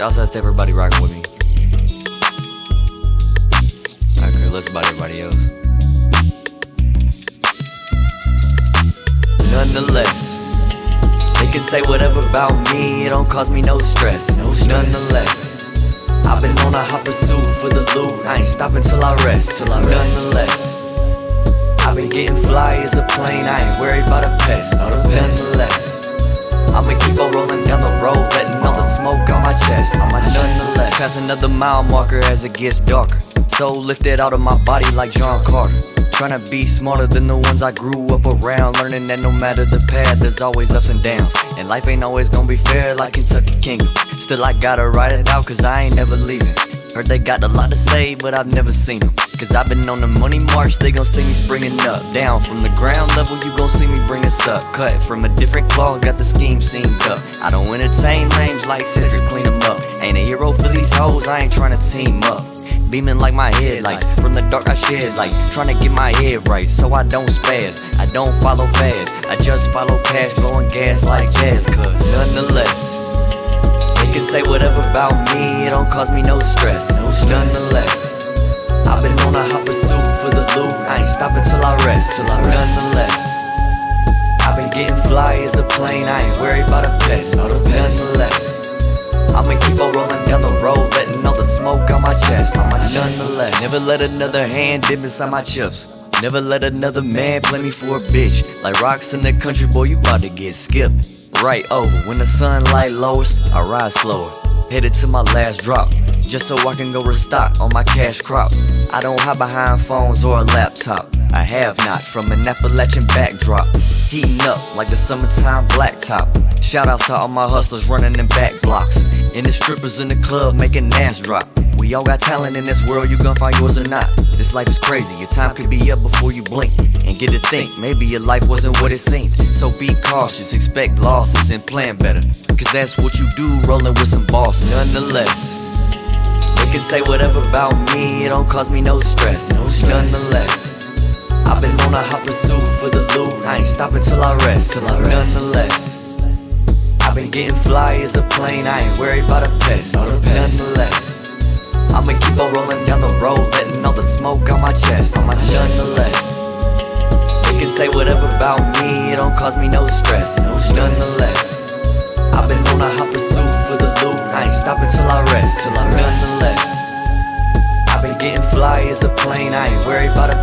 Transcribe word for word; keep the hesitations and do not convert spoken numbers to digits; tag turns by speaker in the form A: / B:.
A: Shouts out to everybody rocking with me. I could less about everybody else. Nonetheless, they can say whatever about me, it don't cause me no stress. No stress. Nonetheless, I've been on a hot pursuit for the loot. I ain't stopping till I rest. Till I rest. Nonetheless, I've been getting fly as a plane. I ain't worried about a pest. Nonetheless, I'ma keep on rolling down the road, letting all the smoke on my chest. On my chest. Nonetheless, pass another mile marker as it gets darker. So lifted out of my body like John Carter. Tryna be smarter than the ones I grew up around. Learning that no matter the path, there's always ups and downs. And life ain't always gonna be fair like Kentucky Kingdom. Still I gotta ride it out cause I ain't never leaving. Heard they got a lot to say but I've never seen them. Cause I've been on the money march, they gon' see me springing up. Down from the ground level, you gon' see me bring us up. Cut from a different cloth, got the scheme seamed up. I don't entertain lames like Cedric, clean them up. Ain't a hero for these hoes, I ain't tryna team up. Beaming like my headlights, from the dark I shed light. Tryna get my head right, so I don't spaz. I don't follow fast, I just follow cash, blowing gas like jazz. Cause nonetheless, they can say whatever about me, it don't cause me no stress. No stress. Nonetheless, I've been on a hot pursuit for the loot. I ain't stopping till I rest. Till I rest. Nonetheless, I've been getting fly as a plane. I ain't worried about a pest. Nonetheless, I'ma keep on rolling down the road, letting all the smoke on my chest. On my chest. Nonetheless, never let another hand dip inside my chips. Never let another man play me for a bitch. Like rocks in the country, boy, you bout to get skipped. Right over, when the sunlight lowers, I ride slower. Headed to my last drop, just so I can go restock on my cash crop. I don't hide behind phones or a laptop. I have not, from an Appalachian backdrop. Heating up like the summertime blacktop. Shoutouts to all my hustlers running in back blocks. And the strippers in the club making ass drop. We all got talent in this world, you gon' find yours or not. This life is crazy, your time could be up before you blink. And get to think, maybe your life wasn't what it seemed. So be cautious, expect losses and plan better. Cause that's what you do, rolling with some bosses. Nonetheless, they can say whatever about me, it don't cause me no stress. No stress. Nonetheless, I've been on a hot pursuit for the loot. I ain't stopping till I rest. Till I rest. Nonetheless, I've been getting fly as a plane. I ain't worried about a pest. Nonetheless, I'ma keep on rolling down the road, letting all the smoke on my chest. On my chest. Nonetheless, they can say whatever about me, it don't cause me no stress. No stress. Nonetheless, I've been on a hot pursuit for the loot. I ain't stopping till I rest. Till I rest. Nonetheless, I've been getting fly as a plane. I ain't worried about a